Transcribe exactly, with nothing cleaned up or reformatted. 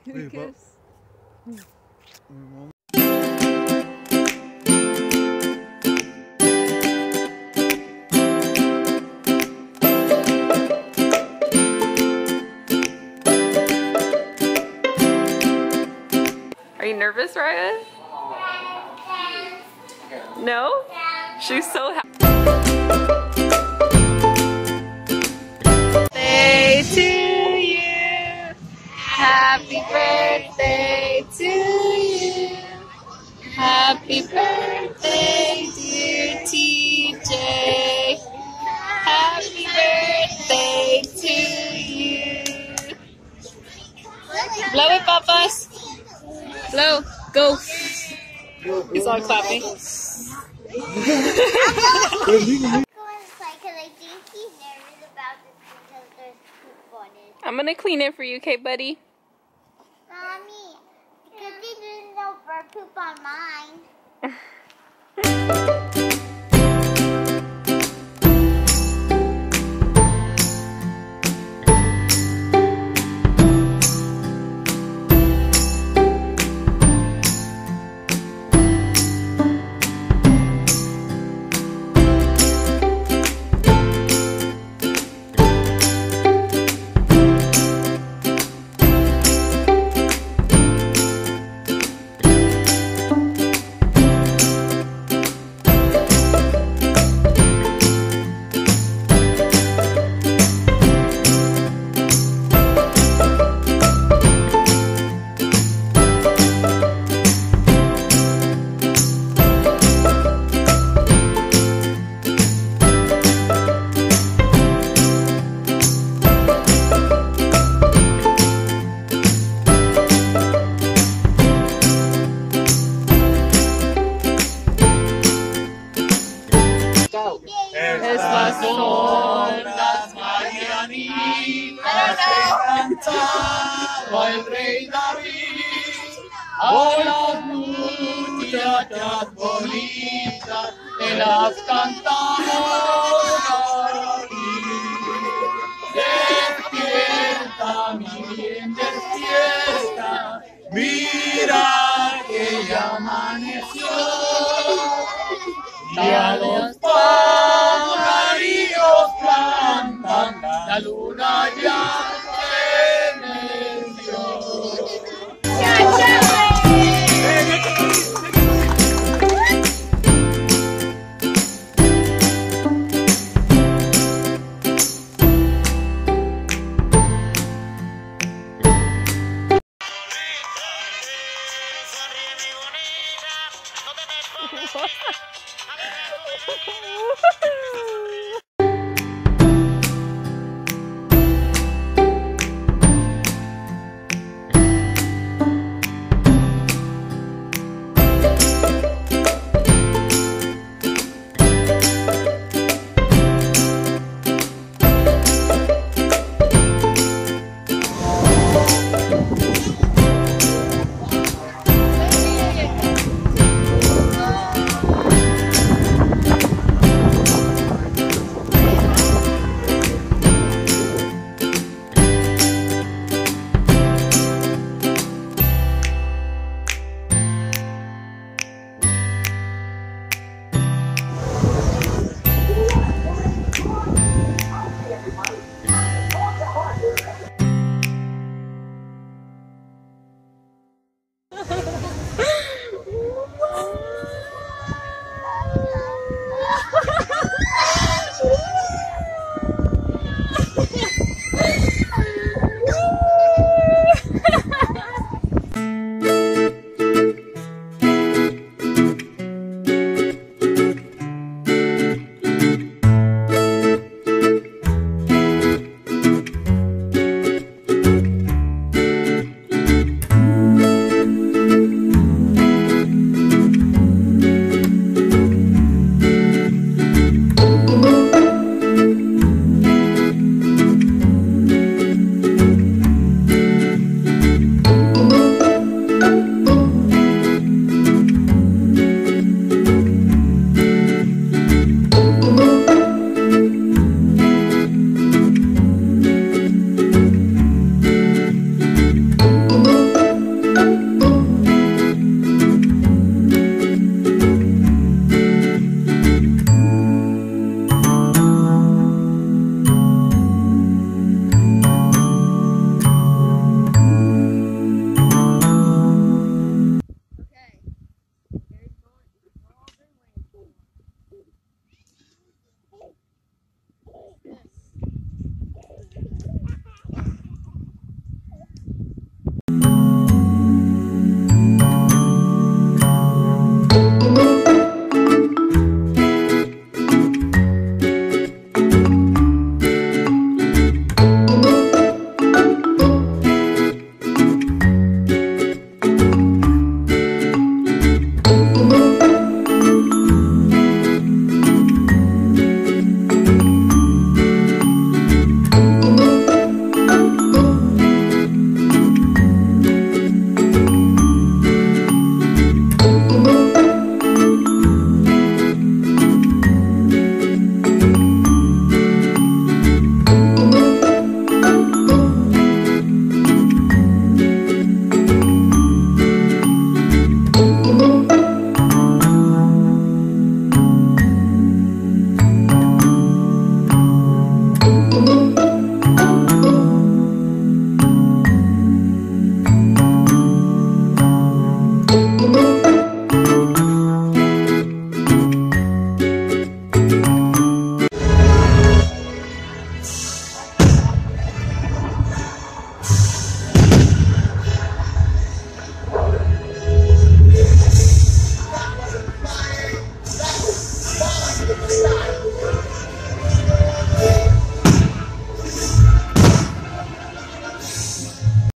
Hey, Kiss. Are you nervous, Raya? No? She's so happy. Birthday to you. Happy birthday to you. Happy birthday, dear T J. Happy birthday to you. Blow it, Papas. Blow. Go. He's all clapping. I'm gonna clean it for you, okay, buddy? Mommy, because there's no bird poop on mine. Es las olas mañanitas que cantaba el rey David, a las muchachas bonitas que las cantamos aquí. Despierta, mi bien, despierta, mira que ya amanece.